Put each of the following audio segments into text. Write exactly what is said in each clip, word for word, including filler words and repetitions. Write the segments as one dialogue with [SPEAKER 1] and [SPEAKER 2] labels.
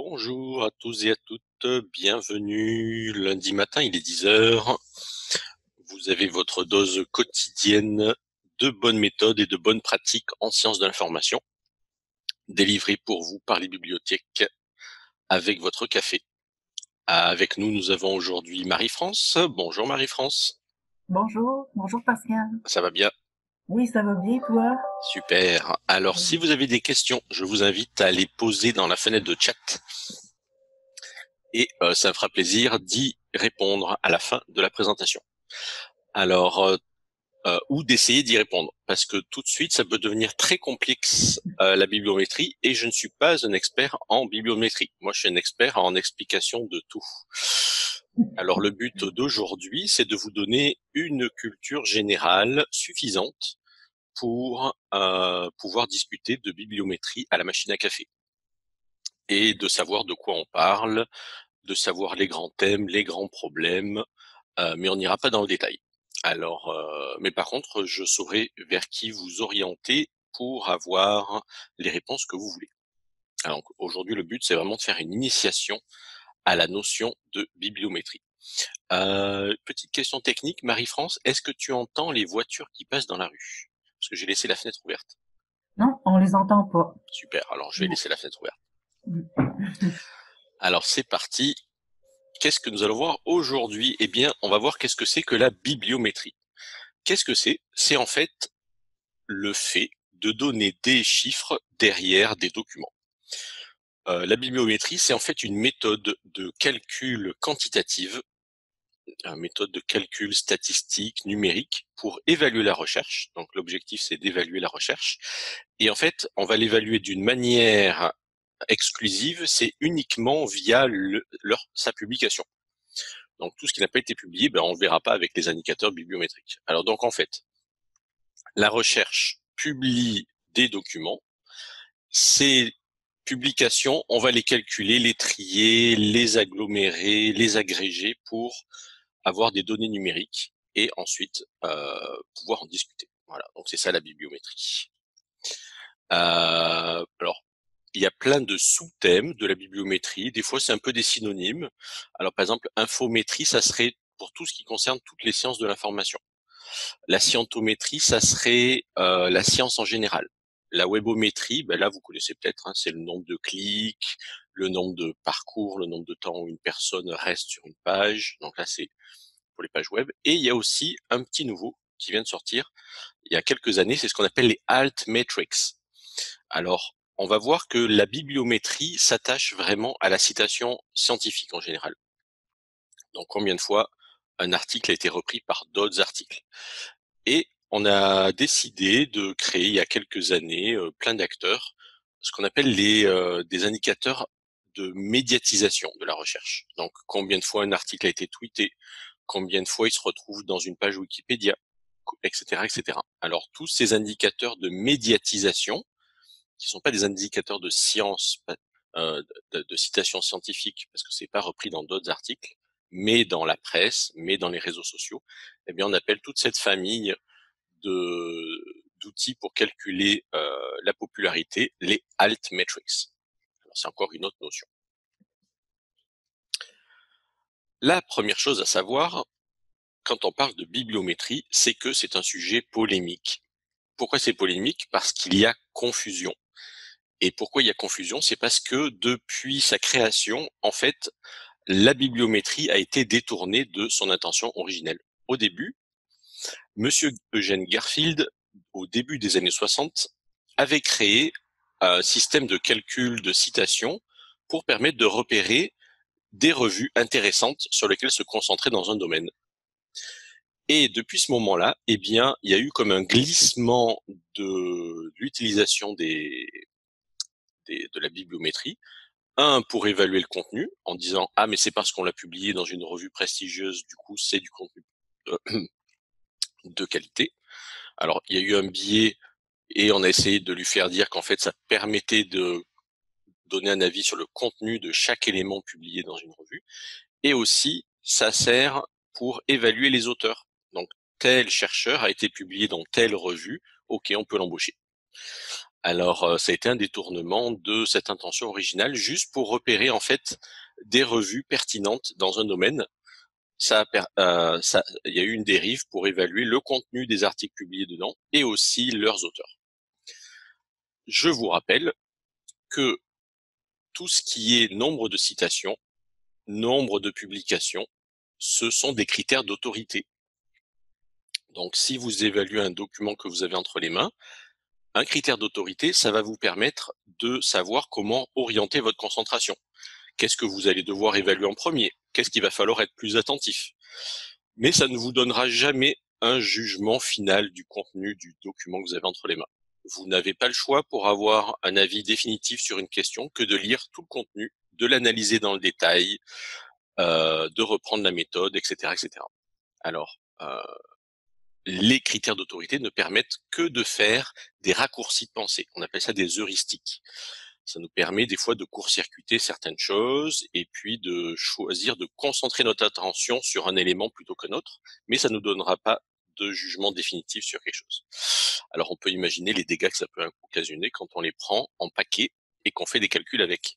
[SPEAKER 1] Bonjour à tous et à toutes, bienvenue. Lundi matin, il est dix heures. Vous avez votre dose quotidienne de bonnes méthodes et de bonnes pratiques en sciences de l'information, délivrées pour vous par les bibliothèques avec votre café. Avec nous, nous avons aujourd'hui Marie-France. Bonjour Marie-France.
[SPEAKER 2] Bonjour, bonjour Pascal.
[SPEAKER 1] Ça va bien?
[SPEAKER 2] Oui, ça va bien, toi?
[SPEAKER 1] Super. Alors, si
[SPEAKER 2] Oui.
[SPEAKER 1] vous avez des questions, je vous invite à les poser dans la fenêtre de chat et euh, ça me fera plaisir d'y répondre à la fin de la présentation. Alors, euh, euh, ou d'essayer d'y répondre, parce que tout de suite, ça peut devenir très complexe euh, la bibliométrie, et je ne suis pas un expert en bibliométrie. Moi, je suis un expert en explication de tout. Alors, le but d'aujourd'hui, c'est de vous donner une culture générale suffisante pour euh, pouvoir discuter de bibliométrie à la machine à café, et de savoir de quoi on parle, de savoir les grands thèmes, les grands problèmes, euh, mais on n'ira pas dans le détail. Alors, euh, mais par contre, je saurai vers qui vous orienter pour avoir les réponses que vous voulez. Alors aujourd'hui, le but, c'est vraiment de faire une initiation à la notion de bibliométrie. Euh, petite question technique, Marie-France, est-ce que tu entends les voitures qui passent dans la rue? Parce que j'ai laissé la fenêtre ouverte.
[SPEAKER 2] Non, on les entend pas.
[SPEAKER 1] Super, alors je vais
[SPEAKER 2] Non.
[SPEAKER 1] laisser la fenêtre ouverte. Alors c'est parti. Qu'est-ce que nous allons voir aujourd'hui? Eh bien, on va voir qu'est-ce que c'est que la bibliométrie. Qu'est-ce que c'est? C'est en fait le fait de donner des chiffres derrière des documents. Euh, la bibliométrie, c'est en fait une méthode de calcul quantitative, une méthode de calcul statistique, numérique, pour évaluer la recherche. Donc l'objectif, c'est d'évaluer la recherche. Et en fait, on va l'évaluer d'une manière exclusive, c'est uniquement via le, leur, sa publication. Donc tout ce qui n'a pas été publié, ben, on ne le verra pas avec les indicateurs bibliométriques. Alors donc en fait, la recherche publie des documents. Ces publications, on va les calculer, les trier, les agglomérer, les agréger pour avoir des données numériques et ensuite euh, pouvoir en discuter. Voilà, donc c'est ça la bibliométrie. Euh, alors, il y a plein de sous-thèmes de la bibliométrie. Des fois, c'est un peu des synonymes. Alors, par exemple, infométrie, ça serait pour tout ce qui concerne toutes les sciences de l'information. La scientométrie, ça serait euh, la science en général. La webométrie, ben là, vous connaissez peut-être, hein, c'est le nombre de clics, le nombre de parcours, le nombre de temps où une personne reste sur une page. Donc là, c'est pour les pages web. Et il y a aussi un petit nouveau qui vient de sortir il y a quelques années, c'est ce qu'on appelle les altmetrics. Alors, on va voir que la bibliométrie s'attache vraiment à la citation scientifique en général. Donc, combien de fois un article a été repris par d'autres articles. Et on a décidé de créer il y a quelques années euh, plein d'acteurs, ce qu'on appelle les euh, des indicateurs de médiatisation de la recherche. Donc combien de fois un article a été tweeté, combien de fois il se retrouve dans une page Wikipédia, et cetera, et cetera. Alors tous ces indicateurs de médiatisation, qui sont pas des indicateurs de science, euh, de, de citation scientifique, parce que c'est pas repris dans d'autres articles, mais dans la presse, mais dans les réseaux sociaux, eh bien on appelle toute cette famille de d'outils pour calculer euh, la popularité, les altmetrics. Alors c'est encore une autre notion. La première chose à savoir, quand on parle de bibliométrie, c'est que c'est un sujet polémique. Pourquoi c'est polémique? Parce qu'il y a confusion. Et pourquoi il y a confusion? C'est parce que depuis sa création, en fait, la bibliométrie a été détournée de son intention originelle. Au début, Monsieur Eugène Garfield, au début des années soixante, avait créé un système de calcul de citation pour permettre de repérer des revues intéressantes sur lesquelles se concentrer dans un domaine. Et depuis ce moment-là, eh bien, il y a eu comme un glissement de l'utilisation des, des, de la bibliométrie. Un, pour évaluer le contenu, en disant « Ah, mais c'est parce qu'on l'a publié dans une revue prestigieuse, du coup, c'est du contenu de, de qualité. » Alors, il y a eu un biais et on a essayé de lui faire dire qu'en fait, ça permettait de donner un avis sur le contenu de chaque élément publié dans une revue. Et aussi, ça sert pour évaluer les auteurs. Donc, tel chercheur a été publié dans telle revue, ok, on peut l'embaucher. Alors, euh, ça a été un détournement de cette intention originale, juste pour repérer en fait des revues pertinentes dans un domaine. Ça, a per- euh, ça, il y a eu une dérive pour évaluer le contenu des articles publiés dedans et aussi leurs auteurs. Je vous rappelle que tout ce qui est nombre de citations, nombre de publications, ce sont des critères d'autorité. Donc, si vous évaluez un document que vous avez entre les mains, un critère d'autorité, ça va vous permettre de savoir comment orienter votre concentration. Qu'est-ce que vous allez devoir évaluer en premier? Qu'est-ce qu'il va falloir être plus attentif? Mais ça ne vous donnera jamais un jugement final du contenu du document que vous avez entre les mains. Vous n'avez pas le choix pour avoir un avis définitif sur une question que de lire tout le contenu, de l'analyser dans le détail, euh, de reprendre la méthode, et cetera, et cetera. Alors, euh, les critères d'autorité ne permettent que de faire des raccourcis de pensée. On appelle ça des heuristiques. Ça nous permet des fois de court-circuiter certaines choses et puis de choisir de concentrer notre attention sur un élément plutôt qu'un autre, mais ça ne nous donnera pas de jugement définitif sur quelque chose. Alors on peut imaginer les dégâts que ça peut occasionner quand on les prend en paquet et qu'on fait des calculs avec.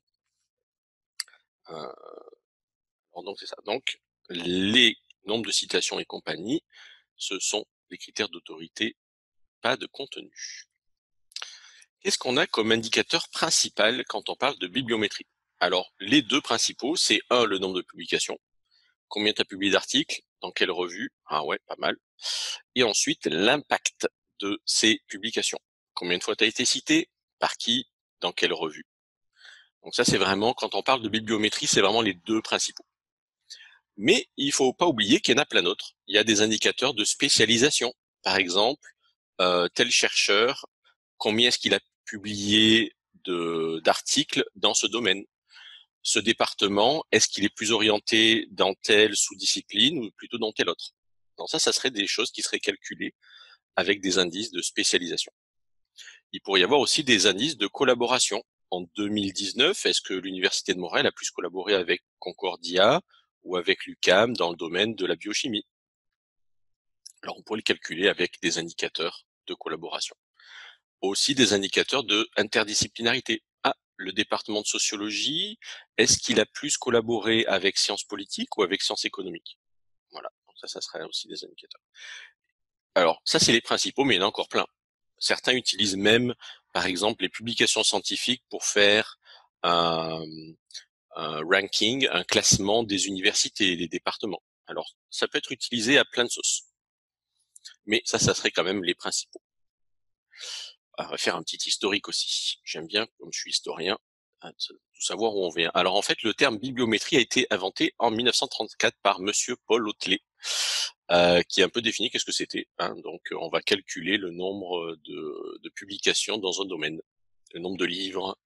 [SPEAKER 1] Euh, donc c'est ça. Donc les nombres de citations et compagnie, ce sont les critères d'autorité, pas de contenu. Qu'est-ce qu'on a comme indicateur principal quand on parle de bibliométrie? Alors, les deux principaux, c'est un, le nombre de publications. Combien tu as publié d'articles? Dans quelle revue? Ah ouais, pas mal. Et ensuite, l'impact de ces publications. Combien de fois tu as été cité? Par qui? Dans quelle revue? Donc ça, c'est vraiment, quand on parle de bibliométrie, c'est vraiment les deux principaux. Mais il faut pas oublier qu'il y en a plein d'autres. Il y a des indicateurs de spécialisation. Par exemple, euh, tel chercheur, combien est-ce qu'il a publié de, d'articles dans ce domaine? Ce département, est-ce qu'il est plus orienté dans telle sous-discipline ou plutôt dans telle autre? Donc ça, ça serait des choses qui seraient calculées avec des indices de spécialisation. Il pourrait y avoir aussi des indices de collaboration. En deux mille dix-neuf, est-ce que l'Université de Montréal a plus collaboré avec Concordia ou avec l'U Q A M dans le domaine de la biochimie? Alors on pourrait le calculer avec des indicateurs de collaboration. Aussi des indicateurs de interdisciplinarité. Ah, le département de sociologie, est-ce qu'il a plus collaboré avec sciences politiques ou avec sciences économiques? Voilà, donc ça, ça serait aussi des indicateurs. Alors, ça, c'est les principaux, mais il y en a encore plein. Certains utilisent même, par exemple, les publications scientifiques pour faire un, un ranking, un classement des universités et des départements. Alors, ça peut être utilisé à plein de sauces. Mais ça, ça serait quand même les principaux. On va faire un petit historique aussi. J'aime bien, comme je suis historien, tout savoir où on vient. Alors en fait, le terme bibliométrie a été inventé en mille neuf cent trente-quatre par Monsieur Paul Hotelet, euh, qui a un peu défini qu'est-ce que c'était. Hein. Donc on va calculer le nombre de, de publications dans un domaine, le nombre de livres.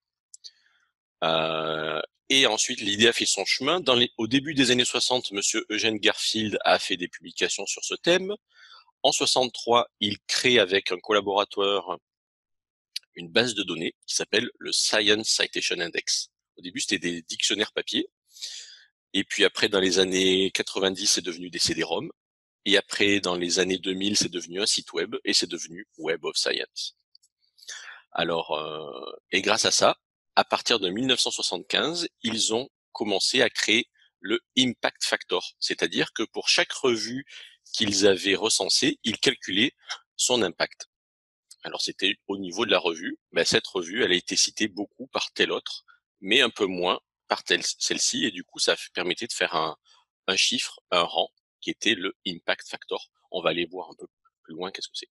[SPEAKER 1] Euh, et ensuite, l'idée a fait son chemin. Dans les, au début des années soixante, Monsieur Eugène Garfield a fait des publications sur ce thème. En soixante-trois, il crée avec un collaborateur une base de données qui s'appelle le Science Citation Index. Au début, c'était des dictionnaires papier. Et puis après, dans les années quatre-vingt-dix, c'est devenu des C D-ROM. Et après, dans les années deux mille, c'est devenu un site web et c'est devenu Web of Science. Alors, euh, et grâce à ça, à partir de mille neuf cent soixante-quinze, ils ont commencé à créer le Impact Factor. C'est-à-dire que pour chaque revue qu'ils avaient recensée, ils calculaient son impact. Alors c'était au niveau de la revue, ben, cette revue, elle a été citée beaucoup par telle autre, mais un peu moins par telle, celle-ci, et du coup ça permettait de faire un, un chiffre, un rang, qui était le impact factor. On va aller voir un peu plus loin qu'est-ce que c'est.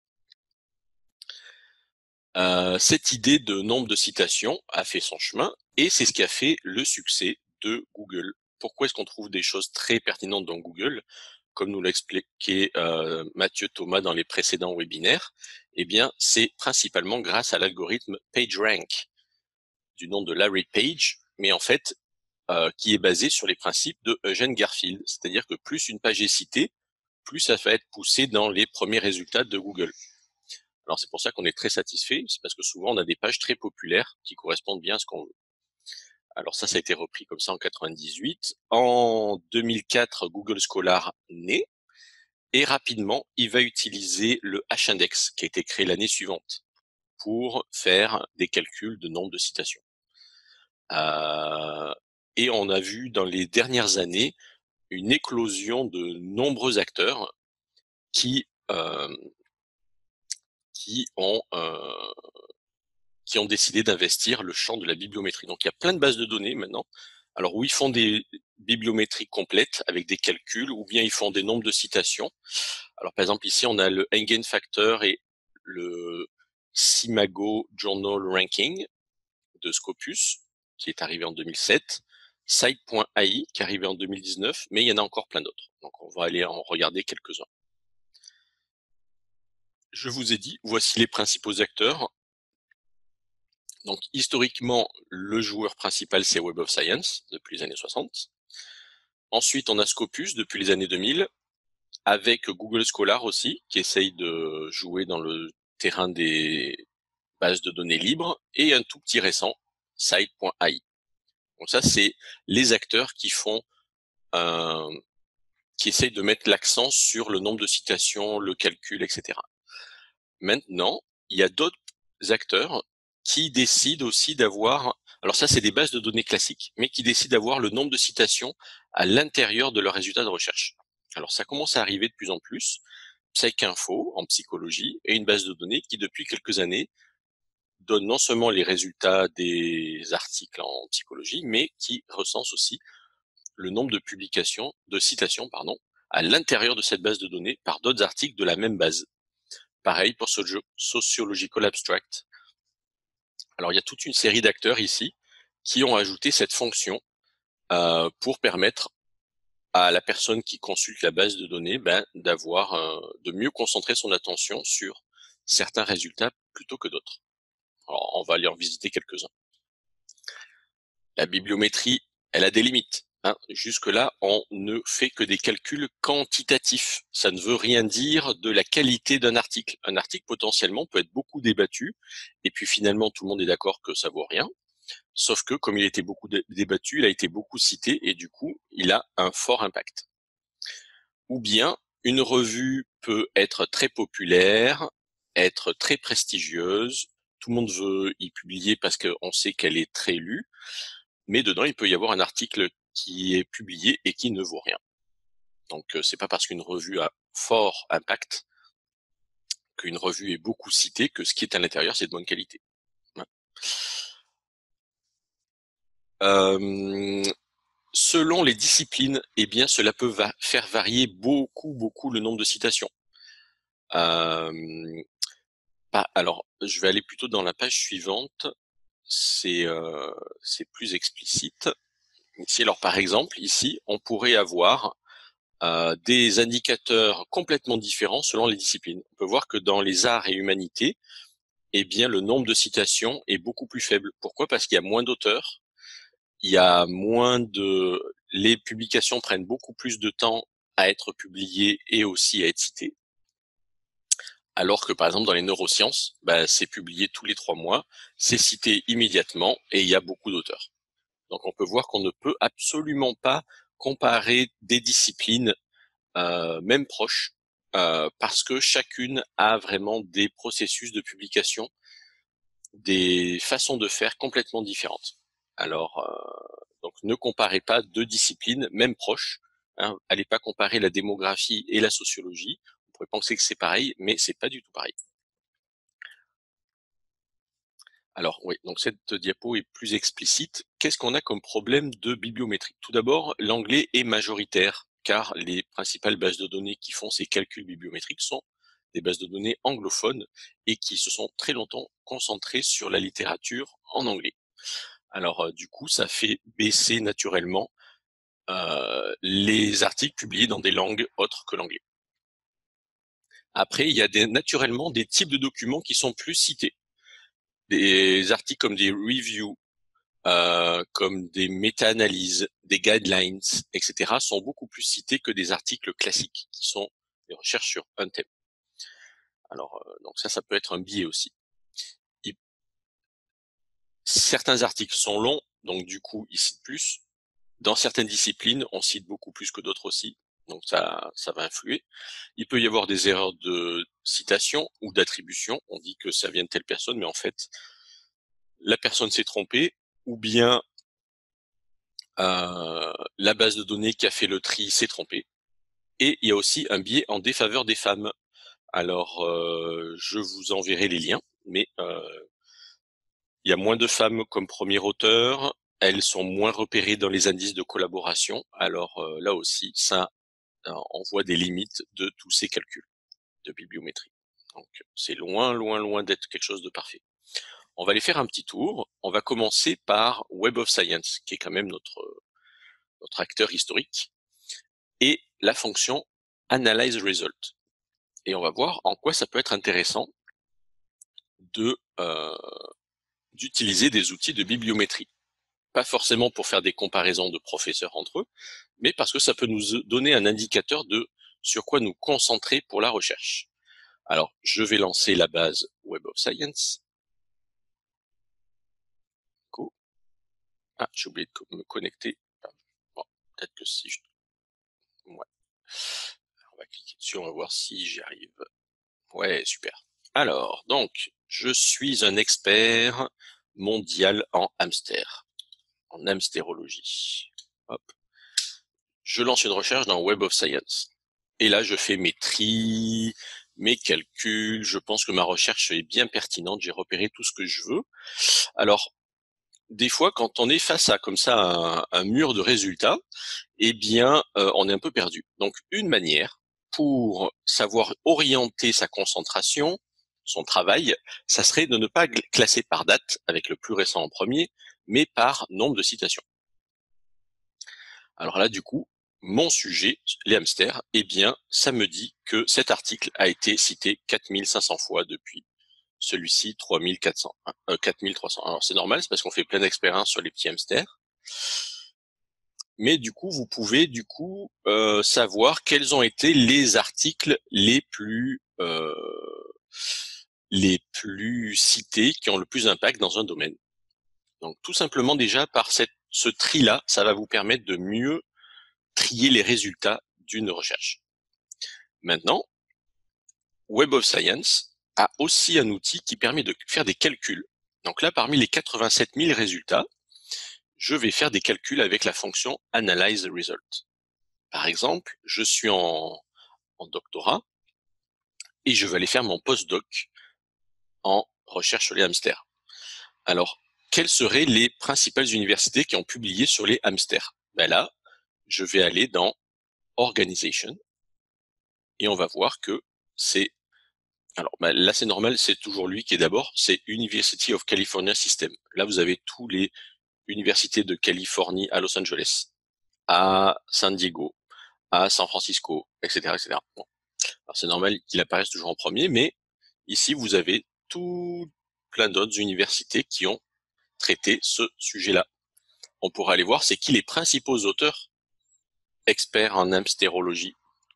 [SPEAKER 1] Euh, cette idée de nombre de citations a fait son chemin, et c'est ce qui a fait le succès de Google. Pourquoi est-ce qu'on trouve des choses très pertinentes dans Google? Comme nous l'a expliqué euh, Mathieu Thomas dans les précédents webinaires, eh bien, c'est principalement grâce à l'algorithme PageRank, du nom de Larry Page, mais en fait, euh, qui est basé sur les principes de Eugene Garfield. C'est-à-dire que plus une page est citée, plus ça va être poussé dans les premiers résultats de Google. Alors c'est pour ça qu'on est très satisfait, c'est parce que souvent on a des pages très populaires qui correspondent bien à ce qu'on veut. Alors ça, ça a été repris comme ça en quatre-vingt-dix-huit. En deux mille quatre, Google Scholar naît. Et rapidement, il va utiliser le H-index qui a été créé l'année suivante. pour faire des calculs de nombre de citations. Euh, et on a vu dans les dernières années une éclosion de nombreux acteurs qui euh, qui ont euh, qui ont décidé d'investir le champ de la bibliométrie. Donc il y a plein de bases de données maintenant. Alors où ils font des bibliométries complètes avec des calculs, ou bien ils font des nombres de citations. Alors par exemple ici on a le Eigenfactor et le Simago Journal Ranking de Scopus qui est arrivé en deux mille sept, Site.ai qui est arrivé en deux mille dix-neuf, mais il y en a encore plein d'autres. Donc on va aller en regarder quelques-uns. Je vous ai dit, voici les principaux acteurs. Donc historiquement, le joueur principal c'est Web of Science depuis les années soixante. Ensuite, on a Scopus depuis les années deux mille, avec Google Scholar aussi, qui essaye de jouer dans le terrain des bases de données libres, et un tout petit récent, Site.ai. Donc ça, c'est les acteurs qui font un, qui essayent de mettre l'accent sur le nombre de citations, le calcul, et cetera. Maintenant, il y a d'autres acteurs qui décident aussi d'avoir, alors ça c'est des bases de données classiques, mais qui décident d'avoir le nombre de citations à l'intérieur de leurs résultats de recherche. Alors ça commence à arriver de plus en plus. PsycInfo en psychologie est une base de données qui depuis quelques années donne non seulement les résultats des articles en psychologie, mais qui recense aussi le nombre de publications, de citations, pardon, à l'intérieur de cette base de données par d'autres articles de la même base. Pareil pour Sociological Abstract. Alors il y a toute une série d'acteurs ici qui ont ajouté cette fonction euh, pour permettre à la personne qui consulte la base de données ben, d'avoir, euh, de mieux concentrer son attention sur certains résultats plutôt que d'autres. Alors on va aller en visiter quelques-uns. La bibliométrie, elle a des limites. Hein. Jusque-là, on ne fait que des calculs quantitatifs. Ça ne veut rien dire de la qualité d'un article. Un article potentiellement peut être beaucoup débattu, et puis finalement tout le monde est d'accord que ça vaut rien. Sauf que comme il a été beaucoup débattu, il a été beaucoup cité, et du coup, il a un fort impact. Ou bien, une revue peut être très populaire, être très prestigieuse, tout le monde veut y publier parce qu'on sait qu'elle est très lue, mais dedans, il peut y avoir un article qui est publié et qui ne vaut rien. Donc, c'est pas parce qu'une revue a fort impact qu'une revue est beaucoup citée que ce qui est à l'intérieur, c'est de bonne qualité. Euh, selon les disciplines, eh bien, cela peut va faire varier beaucoup, beaucoup le nombre de citations. Euh, pas, alors, je vais aller plutôt dans la page suivante. C'est euh, c'est plus explicite. Ici, alors, par exemple, ici, on pourrait avoir Euh, des indicateurs complètement différents selon les disciplines. On peut voir que dans les arts et humanités, eh bien, le nombre de citations est beaucoup plus faible. Pourquoi? Parce qu'il y a moins d'auteurs, il y a moins de, les publications prennent beaucoup plus de temps à être publiées et aussi à être citées. Alors que par exemple dans les neurosciences, ben, c'est publié tous les trois mois, c'est cité immédiatement et il y a beaucoup d'auteurs. Donc on peut voir qu'on ne peut absolument pas comparer des disciplines Euh, même proches, euh, parce que chacune a vraiment des processus de publication, des façons de faire complètement différentes. Alors, euh, donc ne comparez pas deux disciplines, même proches. Hein, allez pas comparer la démographie et la sociologie. Vous pourrez penser que c'est pareil, mais c'est pas du tout pareil. Alors oui, donc cette diapo est plus explicite. Qu'est-ce qu'on a comme problème de bibliométrie? Tout d'abord, l'anglais est majoritaire, car les principales bases de données qui font ces calculs bibliométriques sont des bases de données anglophones et qui se sont très longtemps concentrées sur la littérature en anglais. Alors euh, du coup, ça fait baisser naturellement euh, les articles publiés dans des langues autres que l'anglais. Après, il y a des, naturellement des types de documents qui sont plus cités. Des articles comme des reviews, Euh, comme des méta-analyses, des guidelines, et cetera, sont beaucoup plus cités que des articles classiques, qui sont des recherches sur un thème. Alors, euh, donc ça, ça peut être un biais aussi. Il... Certains articles sont longs, donc du coup, ils citent plus. Dans certaines disciplines, on cite beaucoup plus que d'autres aussi. donc ça, ça va influer. Il peut y avoir des erreurs de citation ou d'attribution. On dit que ça vient de telle personne, mais en fait, la personne s'est trompée, ou bien euh, la base de données qui a fait le tri s'est trompée. Et il y a aussi un biais en défaveur des femmes. Alors, euh, je vous enverrai les liens, mais euh, il y a moins de femmes comme premier auteur, elles sont moins repérées dans les indices de collaboration. Alors euh, là aussi, ça euh, envoie des limites de tous ces calculs de bibliométrie. Donc c'est loin, loin, loin d'être quelque chose de parfait. On va aller faire un petit tour. On va commencer par Web of Science, qui est quand même notre, notre acteur historique, et la fonction Analyze Result. Et on va voir en quoi ça peut être intéressant de euh, d'utiliser des outils de bibliométrie. Pas forcément pour faire des comparaisons de professeurs entre eux, mais parce que ça peut nous donner un indicateur de sur quoi nous concentrer pour la recherche. Alors, je vais lancer la base Web of Science. Go. Ah, j'ai oublié de me connecter. Bon, peut-être que si je... Ouais. On va cliquer dessus, on va voir si j'y arrive. Ouais, super. Alors, donc, je suis un expert mondial en hamster, en hamstérologie. Hop. Je lance une recherche dans Web of Science. Et là, je fais mes tris, mes calculs. Je pense que ma recherche est bien pertinente. J'ai repéré tout ce que je veux. Alors, des fois, quand on est face à comme ça un, un mur de résultats, eh bien, euh, on est un peu perdu. Donc, une manière pour savoir orienter sa concentration, son travail, ça serait de ne pas classer par date, avec le plus récent en premier, mais par nombre de citations. Alors là, du coup, mon sujet, les hamsters, eh bien, ça me dit que cet article a été cité quatre mille cinq cents fois depuis. Celui-ci, trois mille quatre cents, euh, quatre mille trois cents. Alors c'est normal, c'est parce qu'on fait plein d'expériences sur les petits hamsters. Mais du coup, vous pouvez du coup euh, savoir quels ont été les articles les plus euh, les plus cités, qui ont le plus d'impact dans un domaine. Donc tout simplement déjà par cette, ce tri-là, ça va vous permettre de mieux trier les résultats d'une recherche. Maintenant, Web of Science a aussi un outil qui permet de faire des calculs. Donc là, parmi les quatre-vingt-sept mille résultats, je vais faire des calculs avec la fonction Analyze Result. Par exemple, je suis en, en doctorat et je vais aller faire mon postdoc en recherche sur les hamsters. Alors, quelles seraient les principales universités qui ont publié sur les hamsters? Ben là, je vais aller dans Organization et on va voir que c'est... Alors ben là, c'est normal, c'est toujours lui qui est d'abord, c'est University of California System. Là, vous avez tous les universités de Californie à Los Angeles, à San Diego, à San Francisco, et cetera, et cetera. Bon. Alors c'est normal qu'il apparaisse toujours en premier, mais ici vous avez tout plein d'autres universités qui ont traité ce sujet-là. On pourra aller voir c'est qui les principaux auteurs experts en hamstérologie.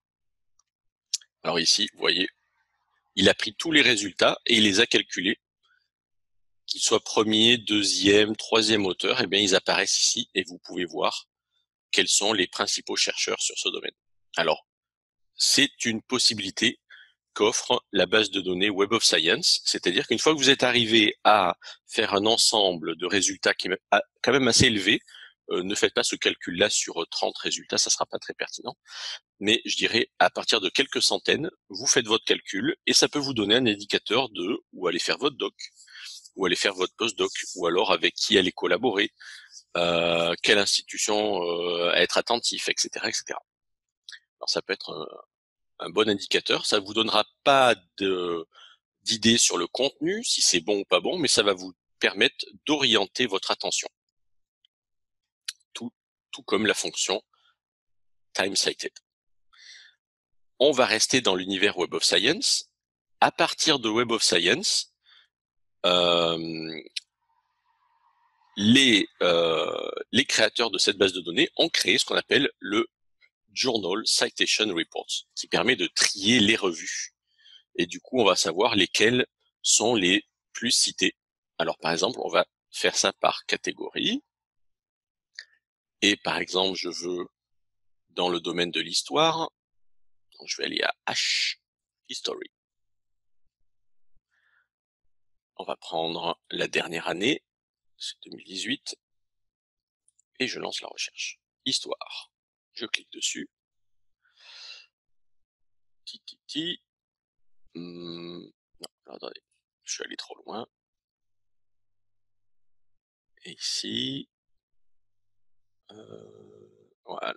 [SPEAKER 1] Alors ici, vous voyez, il a pris tous les résultats et il les a calculés. Qu'ils soient premier, deuxième, troisième auteur, eh bien ils apparaissent ici et vous pouvez voir quels sont les principaux chercheurs sur ce domaine. Alors, c'est une possibilité qu'offre la base de données Web of Science, c'est-à-dire qu'une fois que vous êtes arrivé à faire un ensemble de résultats qui est quand même assez élevé, euh, ne faites pas ce calcul-là sur trente résultats, ça sera pas très pertinent, mais je dirais à partir de quelques centaines, vous faites votre calcul et ça peut vous donner un indicateur de où aller faire votre doc, où aller faire votre postdoc, ou alors avec qui aller collaborer, euh, quelle institution euh, être attentif, et cetera, et cetera. Alors ça peut être un, un bon indicateur. Ça vous donnera pas de d'idées sur le contenu, si c'est bon ou pas bon, mais ça va vous permettre d'orienter votre attention. Tout, tout comme la fonction time cited. On va rester dans l'univers Web of Science. À partir de Web of Science, euh, les, euh, les créateurs de cette base de données ont créé ce qu'on appelle le Journal Citation Reports, qui permet de trier les revues. Et du coup, on va savoir lesquelles sont les plus citées. Alors, par exemple, on va faire ça par catégorie. Et par exemple, je veux dans le domaine de l'histoire. Donc, je vais aller à H, History. On va prendre la dernière année, c'est deux mille dix-huit, et je lance la recherche. Histoire. Je clique dessus. Ti, ti, ti. Hum, non, attendez, je suis allé trop loin. Et ici, euh, voilà.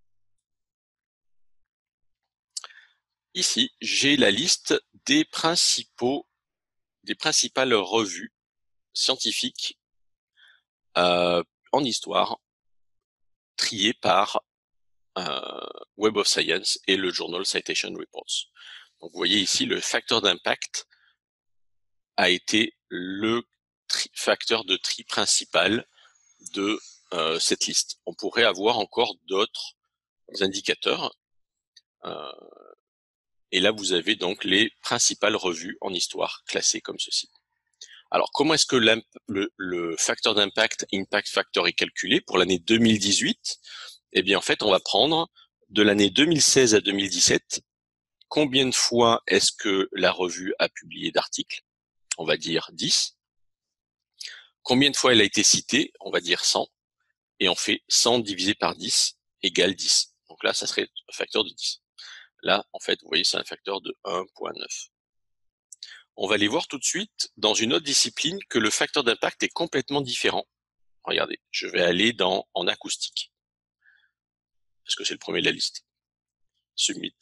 [SPEAKER 1] Ici, j'ai la liste des principaux, des principales revues scientifiques euh, en histoire, triées par euh, Web of Science et le Journal Citation Reports. Donc, vous voyez ici, le facteur d'impact a été le tri facteur de tri principal de euh, cette liste. On pourrait avoir encore d'autres indicateurs. Euh, et là, vous avez donc les principales revues en histoire classées comme ceci. Alors, comment est-ce que le, le facteur d'impact, impact factor, est calculé pour l'année deux mille dix-huit? Eh bien, en fait, on va prendre de l'année deux mille seize à deux mille dix-sept, combien de fois est-ce que la revue a publié d'articles? On va dire dix. Combien de fois elle a été citée? On va dire cent. Et on fait cent divisé par dix égale dix. Donc là, ça serait un facteur de dix. Là, en fait, vous voyez, c'est un facteur de un virgule neuf. On va aller voir tout de suite dans une autre discipline que le facteur d'impact est complètement différent. Regardez, je vais aller dans en acoustique, parce que c'est le premier de la liste. Submit.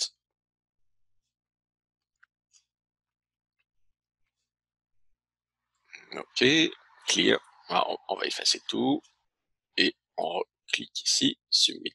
[SPEAKER 1] Ok, clear. Alors, on va effacer tout et on clique ici, submit.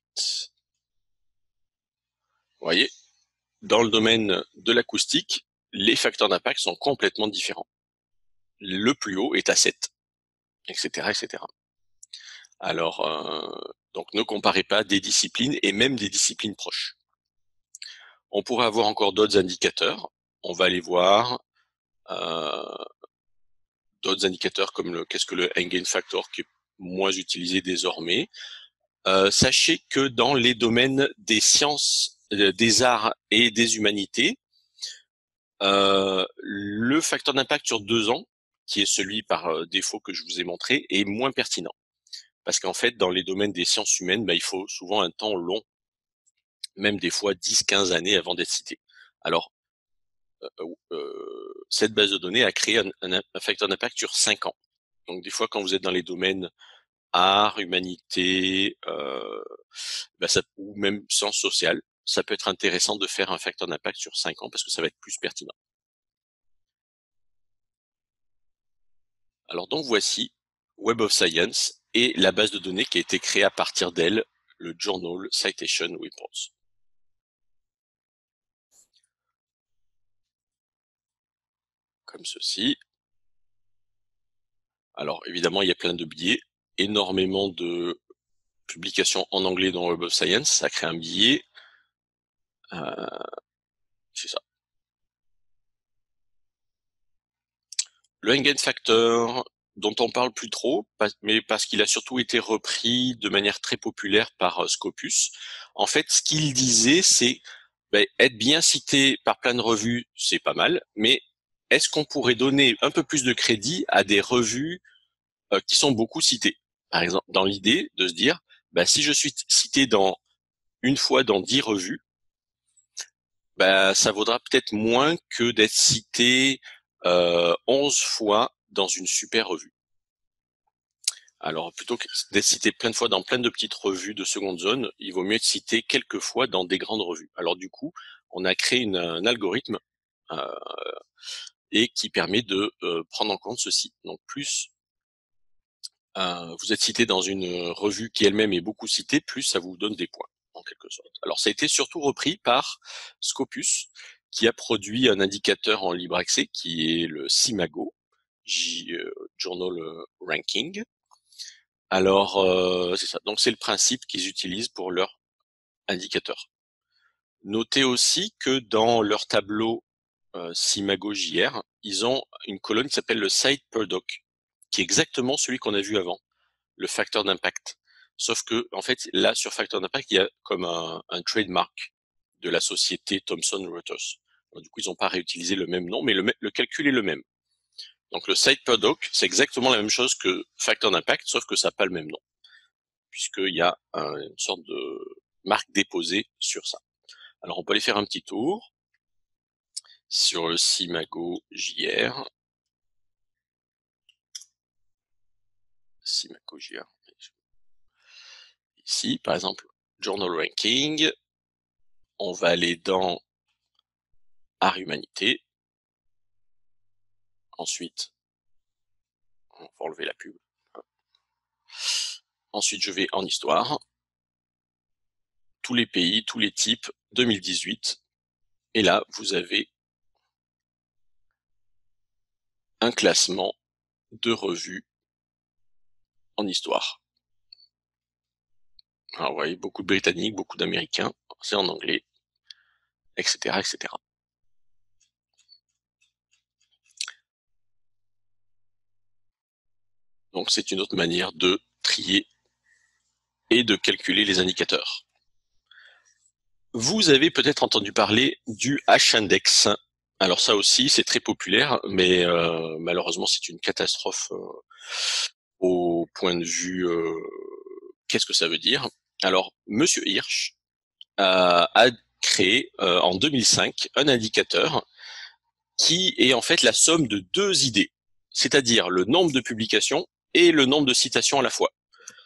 [SPEAKER 1] Vous voyez, dans le domaine de l'acoustique, les facteurs d'impact sont complètement différents. Le plus haut est à sept, et cetera, et cetera. Alors, euh, donc ne comparez pas des disciplines et même des disciplines proches. On pourrait avoir encore d'autres indicateurs. On va aller voir euh, d'autres indicateurs comme le qu'est-ce que le Engen Factor, qui est moins utilisé désormais. Euh, sachez que dans les domaines des sciences, euh, des arts et des humanités, euh, le facteur d'impact sur deux ans, qui est celui par euh, défaut que je vous ai montré, est moins pertinent. Parce qu'en fait, dans les domaines des sciences humaines, bah, il faut souvent un temps long, même des fois dix à quinze années avant d'être cité. Alors, euh, euh, cette base de données a créé un, un, un facteur d'impact sur cinq ans. Donc des fois, quand vous êtes dans les domaines art, humanité, euh, bah ça, ou même sciences sociales, ça peut être intéressant de faire un facteur d'impact sur cinq ans parce que ça va être plus pertinent. Alors donc voici Web of Science et la base de données qui a été créée à partir d'elle, le Journal Citation Reports. Comme ceci. Alors évidemment, il y a plein de biais, énormément de publications en anglais dans Web of Science, ça crée un biais. Euh, c'est ça. Le Engen Factor, dont on parle plus trop, mais parce qu'il a surtout été repris de manière très populaire par Scopus. En fait, ce qu'il disait, c'est ben, être bien cité par plein de revues, c'est pas mal, mais est-ce qu'on pourrait donner un peu plus de crédit à des revues euh, qui sont beaucoup citées? Par exemple, dans l'idée de se dire, ben, si je suis cité dans une fois dans dix revues, ben, ça vaudra peut-être moins que d'être cité euh, onze fois dans une super revue. Alors, plutôt que d'être cité plein de fois dans plein de petites revues de seconde zone, il vaut mieux être cité quelques fois dans des grandes revues. Alors du coup, on a créé une, un algorithme euh, et qui permet de euh, prendre en compte ceci. Donc plus euh, vous êtes cité dans une revue qui elle-même est beaucoup citée, plus ça vous donne des points, en quelque sorte. Alors ça a été surtout repris par Scopus, qui a produit un indicateur en libre accès qui est le CIMAGO, J, euh, Journal Ranking. Alors, euh, c'est ça. Donc, c'est le principe qu'ils utilisent pour leur indicateur. Notez aussi que dans leur tableau euh, CIMAGO J R, ils ont une colonne qui s'appelle le site per doc, qui est exactement celui qu'on a vu avant, le facteur d'impact. Sauf que, en fait, là, sur Factor d'Impact, il y a comme un, un trademark de la société Thomson Reuters. Alors, du coup, ils n'ont pas réutilisé le même nom, mais le, le calcul est le même. Donc, le site per doc, c'est exactement la même chose que Factor d'Impact, sauf que ça n'a pas le même nom, puisqu'il y a un, une sorte de marque déposée sur ça. Alors, on peut aller faire un petit tour sur le Simago J R. Simago J R. Ici, par exemple, Journal Ranking. On va aller dans Art Humanité. Ensuite, on va enlever la pub. Ensuite, je vais en Histoire. Tous les pays, tous les types, deux mille dix-huit. Et là, vous avez un classement de revues en Histoire. Alors, vous voyez, beaucoup de Britanniques, beaucoup d'Américains, c'est en anglais, et cetera, et cetera. Donc, c'est une autre manière de trier et de calculer les indicateurs. Vous avez peut-être entendu parler du H-index. Alors ça aussi, c'est très populaire, mais euh, malheureusement, c'est une catastrophe euh, au point de vue euh, qu'est-ce que ça veut dire. Alors, Monsieur Hirsch a, a créé euh, en deux mille cinq un indicateur qui est en fait la somme de deux idées, c'est-à-dire le nombre de publications et le nombre de citations à la fois.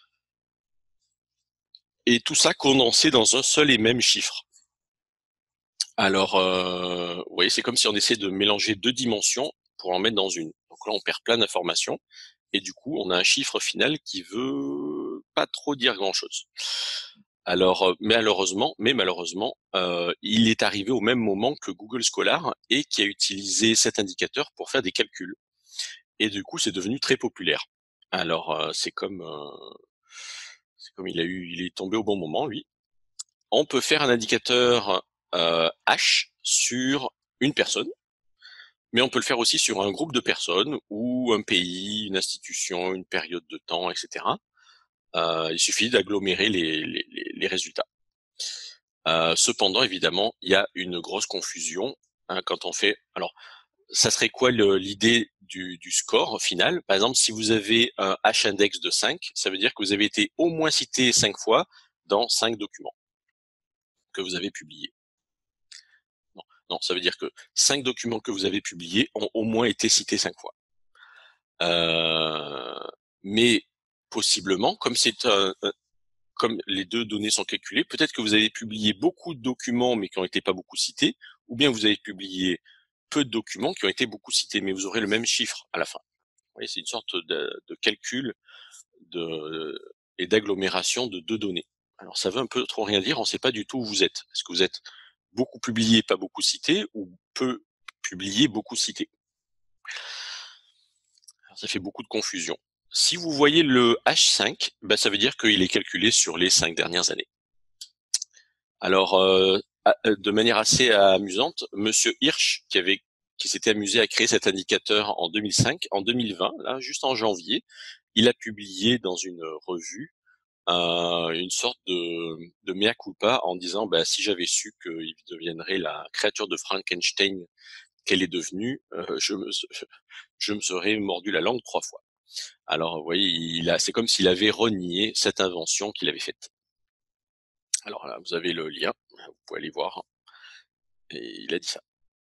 [SPEAKER 1] Et tout ça condensé dans un seul et même chiffre. Alors, euh, vous voyez, c'est comme si on essayait de mélanger deux dimensions pour en mettre dans une. Donc là, on perd plein d'informations et du coup, on a un chiffre final qui veut pas trop dire grand-chose. Alors, malheureusement, mais malheureusement, euh, il est arrivé au même moment que Google Scholar et qui a utilisé cet indicateur pour faire des calculs. Et du coup, c'est devenu très populaire. Alors, euh, c'est comme, euh, c'est comme il a eu, il est tombé au bon moment, lui. On peut faire un indicateur euh, H sur une personne, mais on peut le faire aussi sur un groupe de personnes ou un pays, une institution, une période de temps, et cetera. Euh, il suffit d'agglomérer les, les, les résultats. Euh, cependant, évidemment, il y a une grosse confusion hein, quand on fait. Alors, ça serait quoi l'idée du, du score final? Par exemple, si vous avez un H-index de cinq, ça veut dire que vous avez été au moins cité cinq fois dans cinq documents que vous avez publiés. Non, non, ça veut dire que cinq documents que vous avez publiés ont au moins été cités cinq fois. Euh, mais possiblement, comme c'est un, un, comme les deux données sont calculées, peut-être que vous avez publié beaucoup de documents mais qui n'ont été pas beaucoup cités, ou bien vous avez publié peu de documents qui ont été beaucoup cités, mais vous aurez le même chiffre à la fin. Vous voyez, c'est une sorte de, de calcul de, et d'agglomération de deux données. Alors ça veut un peu trop rien dire, on ne sait pas du tout où vous êtes. Est-ce que vous êtes beaucoup publié, pas beaucoup cité, ou peu publié, beaucoup cité? Alors, ça fait beaucoup de confusion. Si vous voyez le H cinq, ben, ça veut dire qu'il est calculé sur les cinq dernières années. Alors, euh, de manière assez amusante, Monsieur Hirsch, qui avait, qui s'était amusé à créer cet indicateur en deux mille cinq, en deux mille vingt, là, juste en janvier, il a publié dans une revue euh, une sorte de, de mea culpa en disant, bah, si j'avais su qu'il deviendrait la créature de Frankenstein qu'elle est devenue, euh, je, me, je me serais mordu la langue trois fois. Alors, vous voyez, il a, c'est comme s'il avait renié cette invention qu'il avait faite. Alors là, vous avez le lien, vous pouvez aller voir. Et il a dit ça.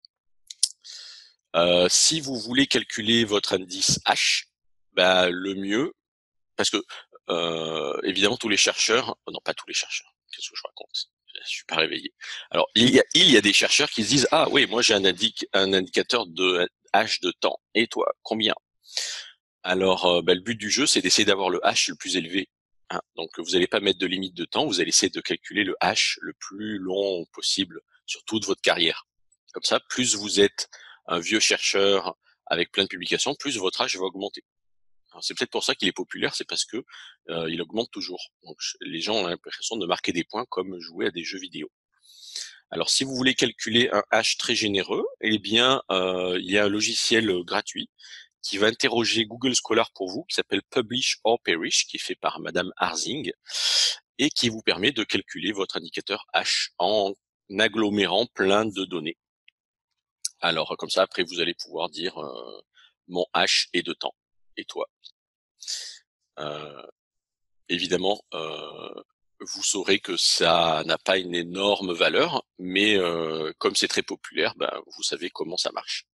[SPEAKER 1] Euh, si vous voulez calculer votre indice H, bah, le mieux, parce que euh, évidemment tous les chercheurs, oh non pas tous les chercheurs, qu'est-ce que je raconte? Je suis pas réveillé. Alors il y a, il y a des chercheurs qui se disent ah oui moi j'ai un, indique, un indicateur de H de temps. Et toi combien? Alors euh, bah, le but du jeu c'est d'essayer d'avoir le H le plus élevé. Hein. Donc vous n'allez pas mettre de limite de temps, vous allez essayer de calculer le H le plus long possible sur toute votre carrière. Comme ça, plus vous êtes un vieux chercheur avec plein de publications, plus votre âge va augmenter. C'est peut-être pour ça qu'il est populaire, c'est parce que euh, il augmente toujours. Donc les gens ont l'impression de marquer des points comme jouer à des jeux vidéo. Alors si vous voulez calculer un H très généreux, eh bien euh, il y a un logiciel gratuit qui va interroger Google Scholar pour vous, qui s'appelle Publish or Perish, qui est fait par Madame Harzing, et qui vous permet de calculer votre indicateur H en agglomérant plein de données. Alors comme ça, après, vous allez pouvoir dire euh, mon H est de temps, et toi. Euh, évidemment, euh, vous saurez que ça n'a pas une énorme valeur, mais euh, comme c'est très populaire, ben, vous savez comment ça marche.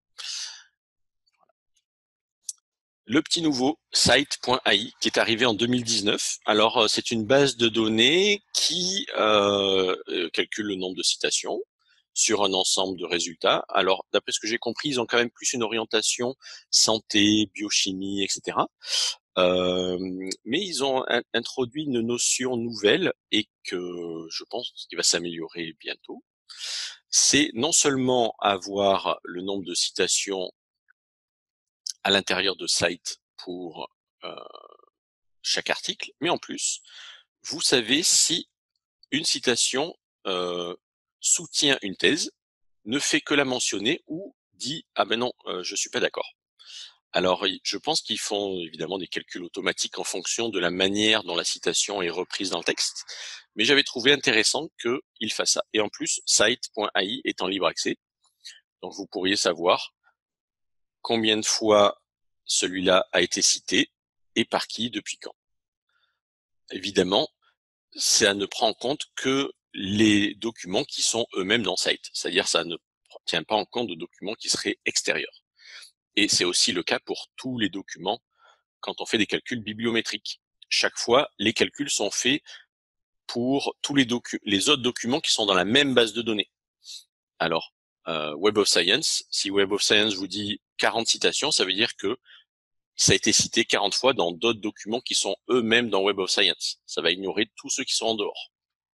[SPEAKER 1] Le petit nouveau, site point A I, qui est arrivé en deux mille dix-neuf. Alors, c'est une base de données qui euh, calcule le nombre de citations sur un ensemble de résultats. Alors, d'après ce que j'ai compris, ils ont quand même plus une orientation santé, biochimie, et cetera. Euh, mais ils ont in- introduit une notion nouvelle et que je pense qu'il va s'améliorer bientôt. C'est non seulement avoir le nombre de citations à l'intérieur de site pour euh, chaque article, mais en plus, vous savez si une citation euh, soutient une thèse, ne fait que la mentionner ou dit ah ben non, euh, je suis pas d'accord. Alors, je pense qu'ils font évidemment des calculs automatiques en fonction de la manière dont la citation est reprise dans le texte, mais j'avais trouvé intéressant qu'ils fassent ça. Et en plus, site point A I est en libre accès, donc vous pourriez savoir combien de fois celui-là a été cité et par qui, depuis quand. Évidemment, ça ne prend en compte que les documents qui sont eux-mêmes dans Site, c'est-à-dire ça ne tient pas en compte de documents qui seraient extérieurs. Et c'est aussi le cas pour tous les documents quand on fait des calculs bibliométriques. Chaque fois, les calculs sont faits pour tous les, docu les autres documents qui sont dans la même base de données. Alors, euh, Web of Science, si Web of Science vous dit quarante citations, ça veut dire que ça a été cité quarante fois dans d'autres documents qui sont eux-mêmes dans Web of Science. Ça va ignorer tous ceux qui sont en dehors.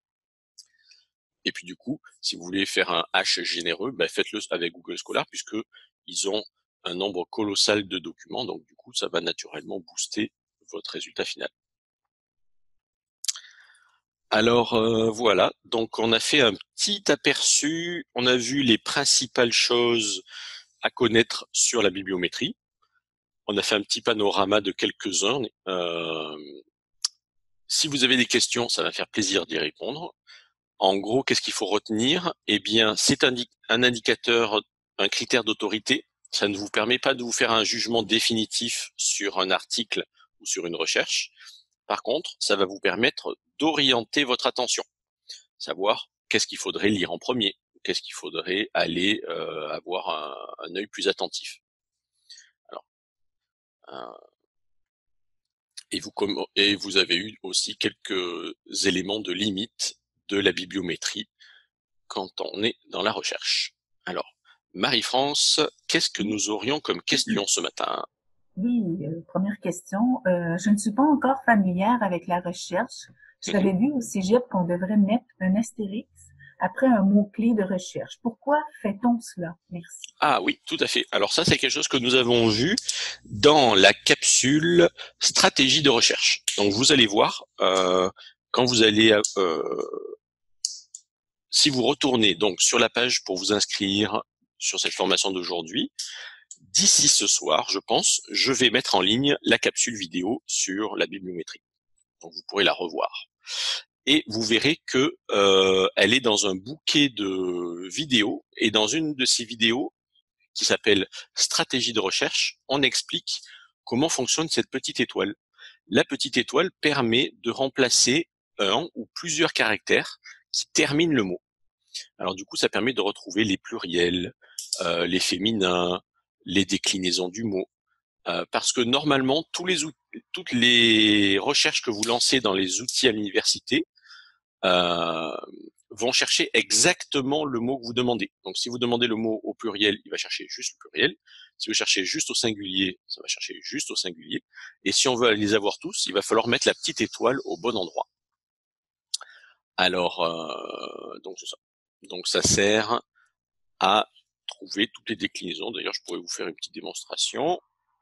[SPEAKER 1] Et puis du coup, si vous voulez faire un hash généreux, ben faites-le avec Google Scholar puisque ils ont un nombre colossal de documents, donc du coup, ça va naturellement booster votre résultat final. Alors euh, voilà, donc on a fait un petit aperçu, on a vu les principales choses à connaître sur la bibliométrie. On a fait un petit panorama de quelques-uns. Euh, si vous avez des questions, ça va faire plaisir d'y répondre. En gros, qu'est-ce qu'il faut retenir? Eh bien, c'est un, un indicateur, un critère d'autorité. Ça ne vous permet pas de vous faire un jugement définitif sur un article ou sur une recherche. Par contre, ça va vous permettre d'orienter votre attention, savoir qu'est-ce qu'il faudrait lire en premier, qu'est-ce qu'il faudrait aller euh, avoir un, un œil plus attentif. Alors, euh, et, vous, et vous avez eu aussi quelques éléments de limite de la bibliométrie quand on est dans la recherche. Alors, Marie-France, qu'est-ce que nous aurions comme question ce matin?
[SPEAKER 2] Oui, euh, première question. Euh, je ne suis pas encore familière avec la recherche. J'avais vu au cégep qu'on devrait mettre un astérix après un mot-clé de recherche. Pourquoi fait-on cela? Merci.
[SPEAKER 1] Ah oui, tout à fait. Alors ça, c'est quelque chose que nous avons vu dans la capsule stratégie de recherche. Donc vous allez voir, euh, quand vous allez, euh, si vous retournez donc sur la page pour vous inscrire sur cette formation d'aujourd'hui, d'ici ce soir, je pense, je vais mettre en ligne la capsule vidéo sur la bibliométrie. Donc vous pourrez la revoir. Et vous verrez que euh, elle est dans un bouquet de vidéos, et dans une de ces vidéos qui s'appelle stratégie de recherche, on explique comment fonctionne cette petite étoile. La petite étoile permet de remplacer un ou plusieurs caractères qui terminent le mot. Alors du coup, ça permet de retrouver les pluriels, euh, les féminins, les déclinaisons du mot. Euh, parce que normalement, tous les toutes les recherches que vous lancez dans les outils à l'université euh, vont chercher exactement le mot que vous demandez. Donc si vous demandez le mot au pluriel, il va chercher juste le pluriel. Si vous cherchez juste au singulier, ça va chercher juste au singulier. Et si on veut les avoir tous, il va falloir mettre la petite étoile au bon endroit. Alors, euh, donc c'est ça. Donc ça sert à trouver toutes les déclinaisons. D'ailleurs, je pourrais vous faire une petite démonstration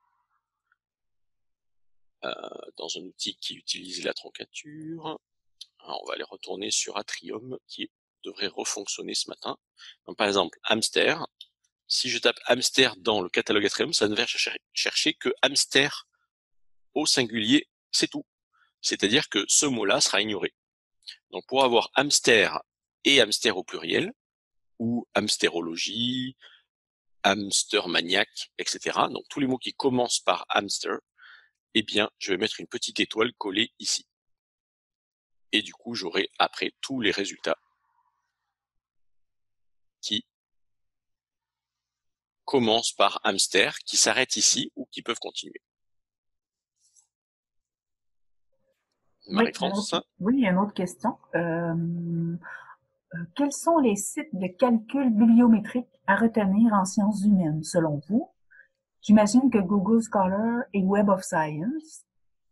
[SPEAKER 1] euh, dans un outil qui utilise la troncature. Alors, on va aller retourner sur Atrium qui devrait refonctionner ce matin. Donc, par exemple, hamster, si je tape hamster dans le catalogue Atrium, ça ne va chercher, chercher que hamster au singulier, c'est tout. C'est-à-dire que ce mot-là sera ignoré. Donc pour avoir hamster et hamster au pluriel, ou hamstérologie, hamster maniaque, et cetera. Donc tous les mots qui commencent par hamster, eh bien je vais mettre une petite étoile collée ici. Et du coup j'aurai après tous les résultats qui commencent par hamster, qui s'arrêtent ici ou qui peuvent continuer.
[SPEAKER 2] Oui, une
[SPEAKER 1] Marie-France?
[SPEAKER 2] autre, oui, une autre question. Euh, euh, quels sont les sites de calcul bibliométrique à retenir en sciences humaines, selon vous? J'imagine que Google Scholar et Web of Science.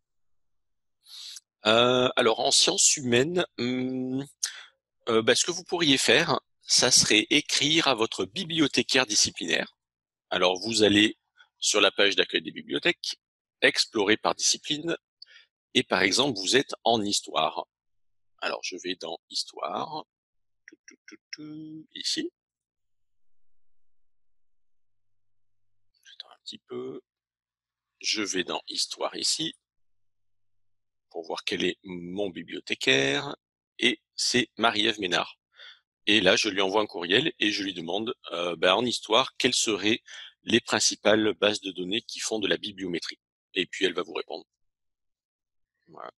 [SPEAKER 1] Euh, alors en sciences humaines, hum, euh, bah, ce que vous pourriez faire, ça serait écrire à votre bibliothécaire disciplinaire. Alors vous allez sur la page d'accueil des bibliothèques, explorer par discipline, et par exemple vous êtes en histoire. Alors je vais dans histoire, tout, tout, tout, tout, ici. J'attends un petit peu. Je vais dans histoire ici pour voir quel est mon bibliothécaire, et c'est Marie-Ève Ménard. Et là, je lui envoie un courriel et je lui demande, euh, ben, en histoire, quelles seraient les principales bases de données qui font de la bibliométrie. Et puis, elle va vous répondre. Voilà.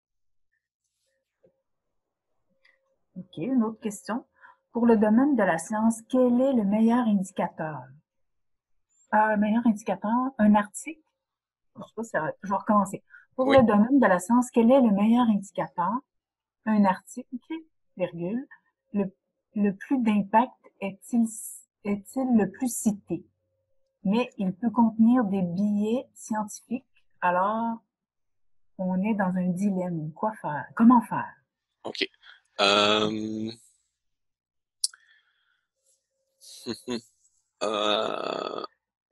[SPEAKER 2] OK, une autre question. Pour le domaine de la science, quel est le meilleur indicateur? Un meilleur indicateur, un article? Je sais pas si ça- je vais recommencer. Pour
[SPEAKER 1] Oui.
[SPEAKER 2] le domaine de la science, quel est le meilleur indicateur? Un article, virgule. Le, le plus d'impact est-il, est-il le plus cité? Mais il peut contenir des biais scientifiques. Alors, on est dans un dilemme. Quoi faire? Comment faire?
[SPEAKER 1] Ok. Euh... euh,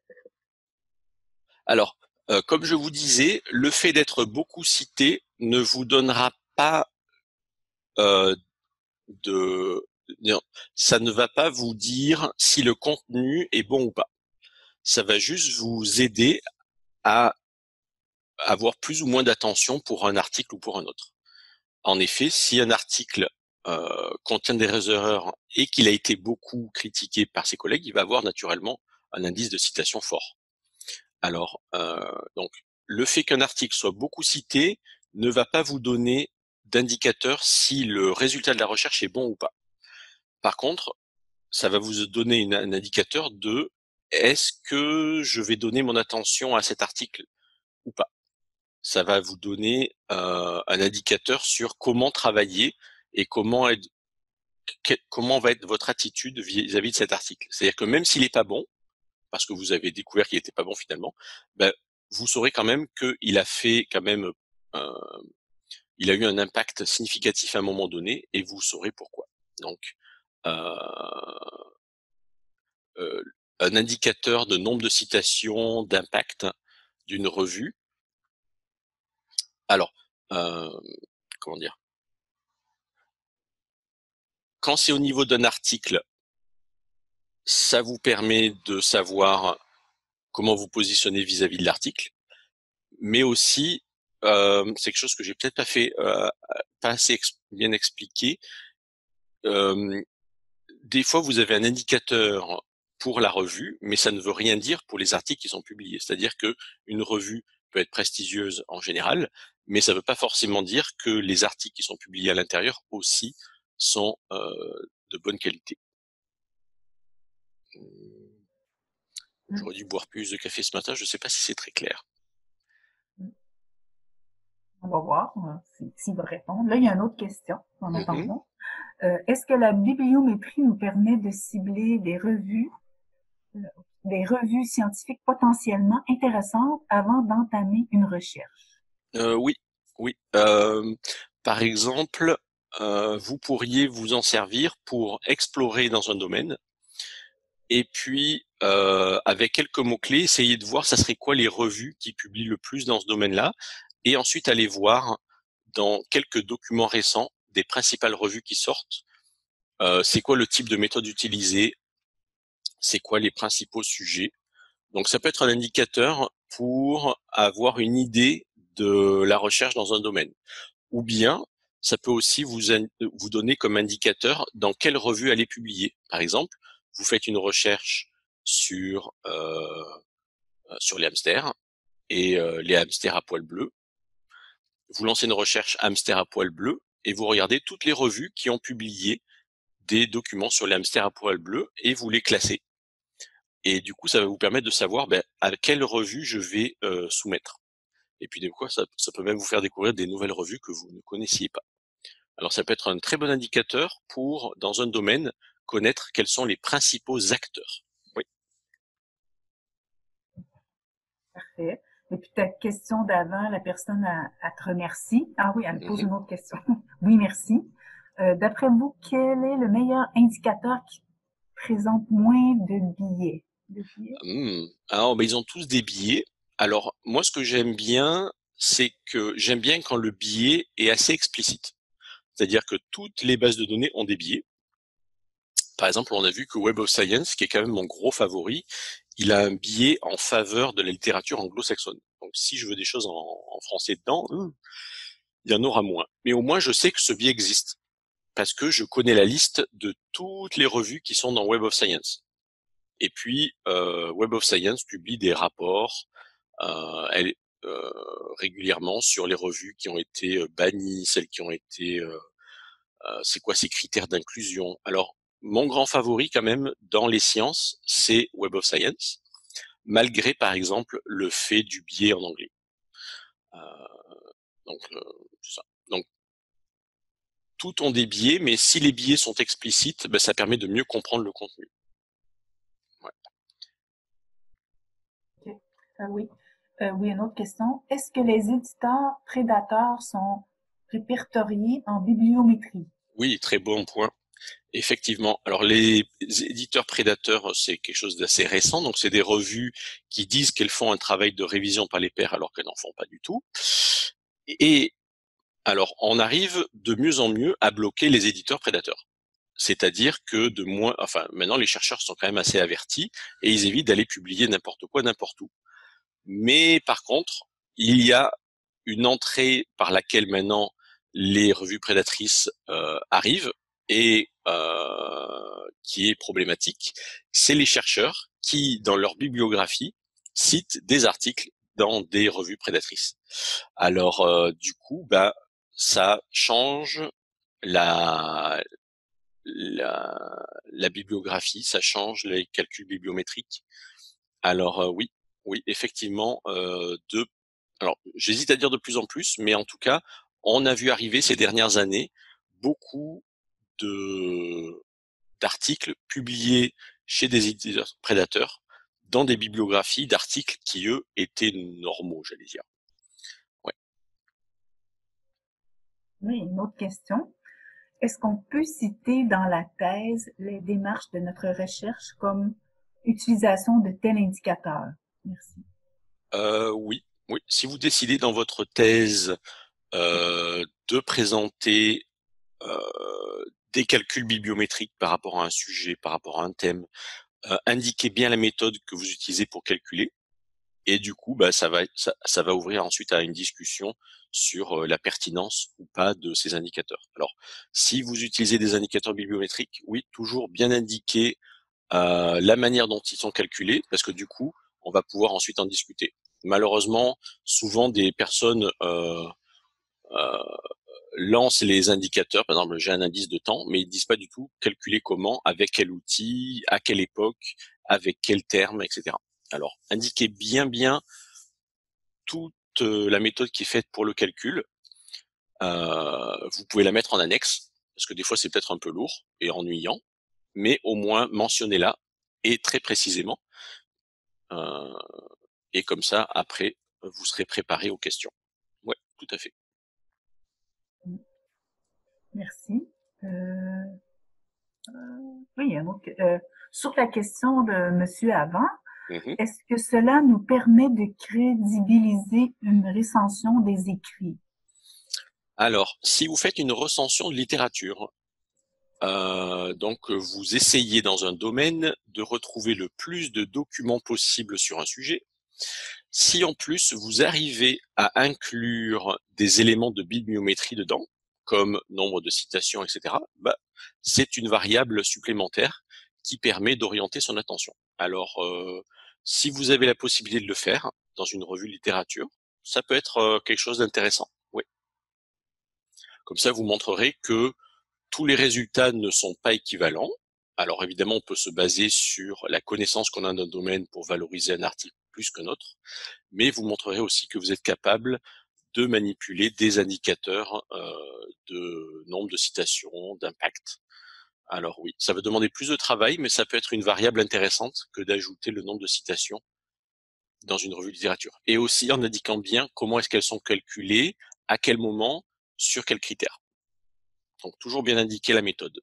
[SPEAKER 1] Alors, euh, comme je vous disais, le fait d'être beaucoup cité ne vous donnera pas euh, de... non, ça ne va pas vous dire si le contenu est bon ou pas. Ça va juste vous aider à avoir plus ou moins d'attention pour un article ou pour un autre. En effet, si un article euh, contient des erreurs et qu'il a été beaucoup critiqué par ses collègues, il va avoir naturellement un indice de citation fort. Alors, euh, donc, le fait qu'un article soit beaucoup cité ne va pas vous donner d'indicateur si le résultat de la recherche est bon ou pas. Par contre, ça va vous donner une, un indicateur de est-ce que je vais donner mon attention à cet article ou pas. Ça va vous donner euh, un indicateur sur comment travailler et comment être, que, comment va être votre attitude vis-à-vis de cet article. C'est-à-dire que même s'il n'est pas bon, parce que vous avez découvert qu'il n'était pas bon finalement, ben, vous saurez quand même qu'il a fait quand même, euh, il a eu un impact significatif à un moment donné, et vous saurez pourquoi. Donc, euh, euh, un indicateur de nombre de citations, d'impact d'une revue. Alors, euh, comment dire, quand c'est au niveau d'un article, ça vous permet de savoir comment vous positionnez vis-à-vis de l'article, mais aussi, euh, c'est quelque chose que j'ai peut-être pas fait, euh, pas assez ex bien expliqué. Euh, des fois, vous avez un indicateur pour la revue, mais ça ne veut rien dire pour les articles qui sont publiés. C'est-à-dire que une revue peut être prestigieuse en général, mais ça ne veut pas forcément dire que les articles qui sont publiés à l'intérieur aussi sont euh, de bonne qualité. J'aurais dû boire plus de café ce matin, je ne sais pas si c'est très clair.
[SPEAKER 2] On va voir euh, s'il va répondre. Là, il y a une autre question en
[SPEAKER 1] Mm-hmm.
[SPEAKER 2] attendant. Euh, est-ce que la bibliométrie nous permet de cibler des revues, euh, des revues scientifiques potentiellement intéressantes avant d'entamer une recherche?
[SPEAKER 1] Euh, oui, oui. Euh, par exemple, euh, vous pourriez vous en servir pour explorer dans un domaine, et puis euh, avec quelques mots-clés, essayer de voir ça serait quoi les revues qui publient le plus dans ce domaine-là, et ensuite aller voir dans quelques documents récents des principales revues qui sortent, euh, c'est quoi le type de méthode utilisée, c'est quoi les principaux sujets. Donc ça peut être un indicateur pour avoir une idée de la recherche dans un domaine. Ou bien, ça peut aussi vous, vous donner comme indicateur dans quelle revue elle est publiée. Par exemple, vous faites une recherche sur, euh, sur les hamsters et euh, les hamsters à poils bleus. Vous lancez une recherche hamster à poils bleus et vous regardez toutes les revues qui ont publié des documents sur les hamsters à poils bleus et vous les classez. Et du coup, ça va vous permettre de savoir ben, à quelle revue je vais euh, soumettre. Et puis des fois, ça, ça peut même vous faire découvrir des nouvelles revues que vous ne connaissiez pas. Alors ça peut être un très bon indicateur pour, dans un domaine, connaître quels sont les principaux acteurs. Oui.
[SPEAKER 2] Parfait. Et puis ta question d'avant, la personne, elle, elle te remercie. Ah oui, elle me pose
[SPEAKER 1] Mm-hmm.
[SPEAKER 2] une autre question. Oui, merci. Euh, d'après vous, quel est le meilleur indicateur qui présente moins de billets? De billets?
[SPEAKER 1] Mmh. Alors, ben, ils ont tous des billets. Alors, moi, ce que j'aime bien, c'est que j'aime bien quand le billet est assez explicite. C'est-à-dire que toutes les bases de données ont des billets. Par exemple, on a vu que Web of Science, qui est quand même mon gros favori, il a un billet en faveur de la littérature anglo-saxonne. Donc, si je veux des choses en, en français dedans, hum, il y en aura moins. Mais au moins, je sais que ce biais existe parce que je connais la liste de toutes les revues qui sont dans Web of Science. Et puis, euh, Web of Science publie des rapports euh, elle, euh, régulièrement sur les revues qui ont été bannies, celles qui ont été... Euh, euh, c'est quoi ces critères d'inclusion. Alors, mon grand favori quand même dans les sciences, c'est Web of Science, malgré par exemple le fait du biais en anglais. Euh, donc, euh, c'est ça. Donc, tout ont des biais, mais si les biais sont explicites, ben, ça permet de mieux comprendre le contenu. Ouais.
[SPEAKER 2] Ok. Euh, oui. Euh, oui, une autre question. Est-ce que les éditeurs prédateurs sont répertoriés en bibliométrie?
[SPEAKER 1] Oui, très bon point. Effectivement. Alors les éditeurs prédateurs, c'est quelque chose d'assez récent. Donc c'est des revues qui disent qu'elles font un travail de révision par les pairs alors qu'elles n'en font pas du tout. Et alors on arrive de mieux en mieux à bloquer les éditeurs prédateurs. C'est-à-dire que de moins, enfin maintenant les chercheurs sont quand même assez avertis et ils évitent d'aller publier n'importe quoi n'importe où. Mais par contre, il y a une entrée par laquelle maintenant les revues prédatrices euh, arrivent et euh, qui est problématique, c'est les chercheurs qui, dans leur bibliographie, citent des articles dans des revues prédatrices. Alors, euh, du coup, bah, ça change la, la, la bibliographie, ça change les calculs bibliométriques. Alors euh, oui, oui, effectivement, euh, de alors, j'hésite à dire de plus en plus, mais en tout cas, on a vu arriver ces dernières années beaucoup de d'articles publiés chez des éditeurs prédateurs dans des bibliographies d'articles qui, eux, étaient normaux, j'allais dire. Ouais.
[SPEAKER 2] Oui, une autre question. Est-ce qu'on peut citer dans la thèse les démarches de notre recherche comme utilisation de tel indicateur? Merci.
[SPEAKER 1] Euh, oui, oui. Si vous décidez dans votre thèse euh, de présenter euh, des calculs bibliométriques par rapport à un sujet, par rapport à un thème, euh, indiquez bien la méthode que vous utilisez pour calculer. Et du coup, bah, ça va, ça, ça va ouvrir ensuite à une discussion sur euh, la pertinence ou pas de ces indicateurs. Alors, si vous utilisez des indicateurs bibliométriques, oui, toujours bien indiquer euh, la manière dont ils sont calculés, parce que du coup, on va pouvoir ensuite en discuter. Malheureusement, souvent des personnes euh, euh, lancent les indicateurs, par exemple, j'ai un indice de temps, mais ils disent pas du tout calculer comment, avec quel outil, à quelle époque, avec quel terme, et cetera. Alors, indiquez bien bien toute la méthode qui est faite pour le calcul. Euh, vous pouvez la mettre en annexe, parce que des fois c'est peut-être un peu lourd et ennuyant, mais au moins mentionnez-la et très précisément. Euh, et comme ça, après, vous serez préparé aux questions. Ouais, tout à fait.
[SPEAKER 2] Merci. Euh, oui, il y a un autre, euh, sur la question de monsieur avant,
[SPEAKER 1] Mhm.
[SPEAKER 2] est-ce que cela nous permet de crédibiliser une recension des écrits?
[SPEAKER 1] Alors, si vous faites une recension de littérature, Euh, donc, vous essayez dans un domaine de retrouver le plus de documents possible sur un sujet. Si en plus vous arrivez à inclure des éléments de bibliométrie dedans, comme nombre de citations, et cetera, bah, c'est une variable supplémentaire qui permet d'orienter son attention. Alors, euh, si vous avez la possibilité de le faire dans une revue littérature, ça peut être euh, quelque chose d'intéressant. Oui. Comme ça, vous montrerez que tous les résultats ne sont pas équivalents. Alors évidemment, on peut se baser sur la connaissance qu'on a d'un domaine pour valoriser un article plus qu'un autre, mais vous montrerez aussi que vous êtes capable de manipuler des indicateurs euh, de nombre de citations, d'impact. Alors oui, ça va demander plus de travail, mais ça peut être une variable intéressante que d'ajouter le nombre de citations dans une revue de littérature. Et aussi en indiquant bien comment est-ce qu'elles sont calculées, à quel moment, sur quels critères. Donc toujours bien indiquer la méthode.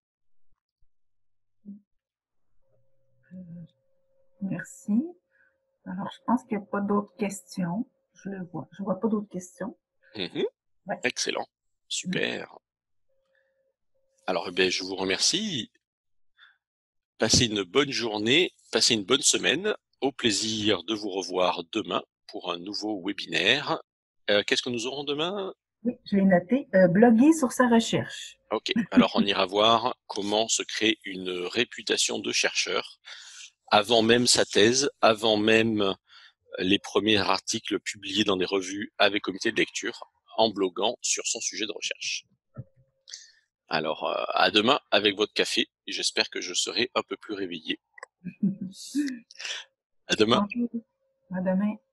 [SPEAKER 2] Euh, merci. Alors, je pense qu'il n'y a pas d'autres questions. Je le vois. Je vois pas d'autres questions.
[SPEAKER 1] Mmh.
[SPEAKER 2] Ouais.
[SPEAKER 1] Excellent,
[SPEAKER 2] Mm.
[SPEAKER 1] super. Alors, eh bien, je vous remercie. Passez une bonne journée, passez une bonne semaine. Au plaisir de vous revoir demain pour un nouveau webinaire. Euh, qu'est-ce que nous aurons demain?
[SPEAKER 2] Oui, je vais noter. Euh, bloguer sur sa recherche.
[SPEAKER 1] Ok, alors on ira voir comment se créer une réputation de chercheur avant même sa thèse, avant même les premiers articles publiés dans des revues avec comité de lecture, en bloguant sur son sujet de recherche. Alors, euh, à demain avec votre café. J'espère que je serai un peu plus réveillé. À demain.
[SPEAKER 2] Bonjour. À demain.